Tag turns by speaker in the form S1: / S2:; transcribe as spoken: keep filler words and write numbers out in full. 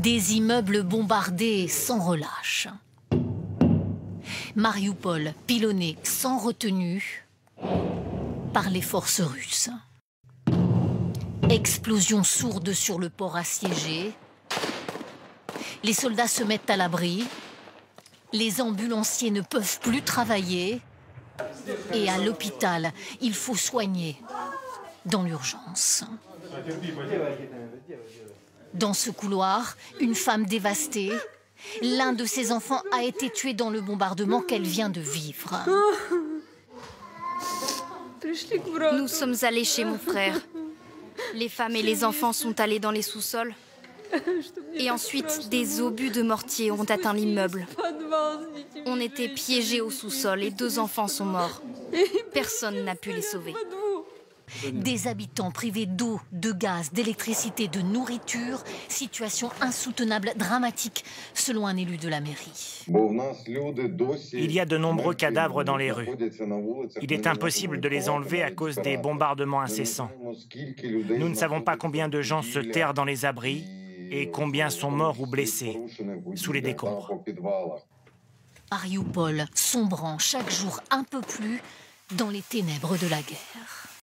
S1: Des immeubles bombardés sans relâche. Marioupol pilonné sans retenue par les forces russes. Explosion sourde sur le port assiégé. Les soldats se mettent à l'abri. Les ambulanciers ne peuvent plus travailler. Et à l'hôpital, il faut soigner dans l'urgence. Dans ce couloir, une femme dévastée. L'un de ses enfants a été tué dans le bombardement qu'elle vient de vivre.
S2: Nous sommes allés chez mon frère. Les femmes et les enfants sont allés dans les sous-sols. Et ensuite, des obus de mortier ont atteint l'immeuble. On était piégés au sous-sol et deux enfants sont morts. Personne n'a pu les sauver.
S1: Des habitants privés d'eau, de gaz, d'électricité, de nourriture. Situation insoutenable, dramatique, selon un élu de la mairie.
S3: Il y a de nombreux cadavres dans les rues. Il est impossible de les enlever à cause des bombardements incessants. Nous ne savons pas combien de gens se terrent dans les abris et combien sont morts ou blessés sous les décombres.
S1: Marioupol sombrant chaque jour un peu plus dans les ténèbres de la guerre.